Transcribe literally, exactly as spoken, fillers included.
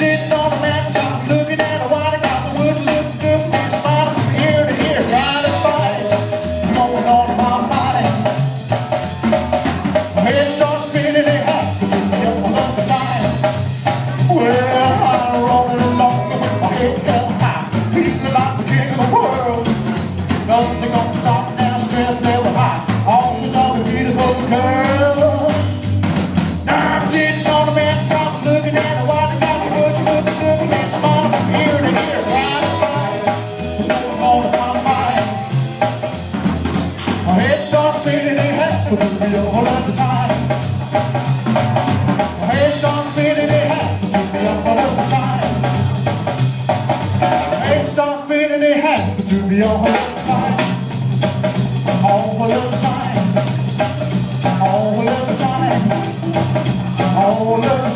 sitting on the mountaintop, looking at a while, got the woods looking good, and smiling from ear to ear, trying to fight it, going on my body. My head starts spinning, it happens to me all of the time. Well, I'm rolling along with my head held high, feeling like the king of the world. Nothing gonna stop now, strength level high, on the top of the beautiful girl. Now I'm sitting on the mountaintop, looking at a while, got the woods looking good, and smiling from ear to ear, trying to fight it, what's going on in my mind. My head starts spinning, it happens to me all of the time. My head starts spinning, it happens to me all of the time. My head starts spinning, it happens to me all of the time. All of the time. All of the time. All of the time.